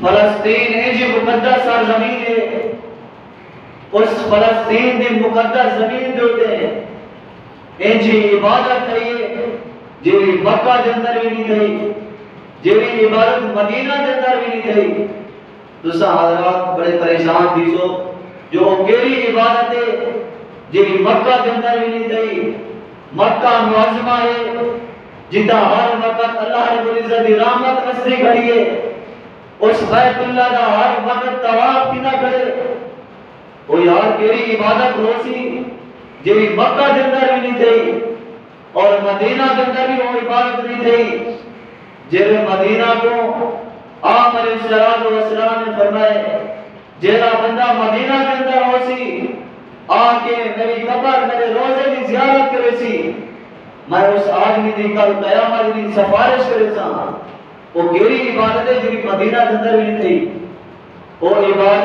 فلسطین ہے جی مقدس سرزمین ہے، اس فلسطین دی مقدس زمین دوتے ہیں ان جی عبادت ہے جی مکہ دے اندر بھی نہیں تھی، جی عبادت مدینہ دے اندر بھی نہیں تھی۔ دوسرا حضرات بڑے پریشان دیسو جو کیری عبادت ہے جی مکہ دے اندر بھی نہیں تھی۔ مکہ معظمہ ہے جتا ہر وقت اللہ رب العزت دی رحمت نصری کھڑی ہے، اس بیت اللہ دا ہر وقت طواف کی نہ کرے، وہ یار کیری عبادت روسی جی مکہ دے اندر بھی نہیں تھی اور مدینہ دے اندر بھی وہ عبادت نہیں تھی۔ جب مدینہ کو آپ علیہ السلام نے فرمائے جیڑا بندہ مدینہ کے اندر ہو سی آکے میری قبر میرے روزے کی زیارت کرے سی، میں اس آدمی دی کل قیامت دی سفارش کرے سا۔ وہ کیری عبادت ہے جو مدینہ کے اندر بھی نہیں تھی، وہ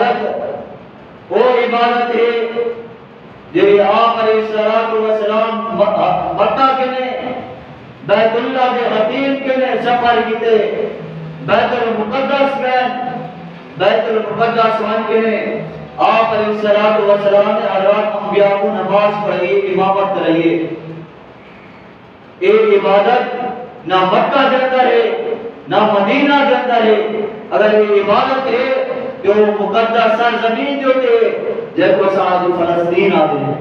عبادت ہے جی آپ علیہ السلام مکہ کے نے بیت اللہ کے حتیم کے نے سفر کیتے، بیت المقدس میں بیت المقدس مان کے نے آپ علیہ السلام نے حضرات انبیاء کو نماز پڑھائیے، امامت کرائیے۔ ایک عبادت نہ مکہ کے اندر ہے نہ مدینہ کے اندر ہے، اگر یہ عبادت ہے جو مقدس سرزمین جو کہ جب کو ساتھ فلسطین آتے ہیں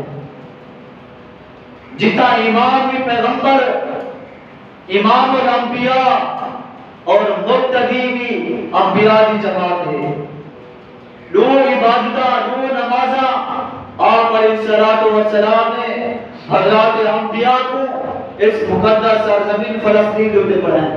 جتا امام بھی پیغمبر امام الانبیاء اور مقتدی بھی انبیاء کی جماعت ہے، دو عبادتہ دو نمازہ آپ علیہ السلام نے حضرات انبیاء کو اس مقدس سرزمین فلسطین جو پڑھائیں۔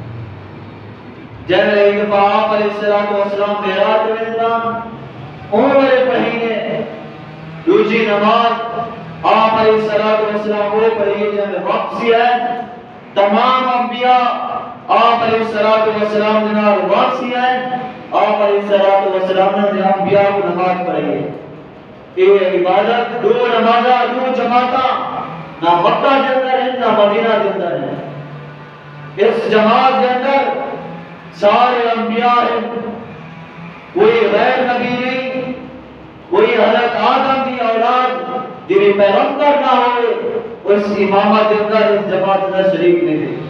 جب ایک دفعہ آپ علیہ السلام معراج میں تھا عمر پڑھینے دوسری نماز آپ علیہ السلام وہ پڑھیے جب واپسی ہے تمام انبیاء آپ علیہ السلام نے واپسی ہے آپ علیہ السلام نے انبیاء کو نماز پڑھیے۔ یہ عبادت دو نمازہ دو جماعتہ نہ مکہ کے اندر ہے نہ مدینہ کے اندر ہے، اس جماعت کے اندر سارے انبیاء ہیں، کوئی غیر نبی نہیں، کوئی حضرت آدم کی اولاد جنہیں پیغمبر نہ ہوئے اس امامت کے اندر اس جماعت میں شریک نہیں تھے۔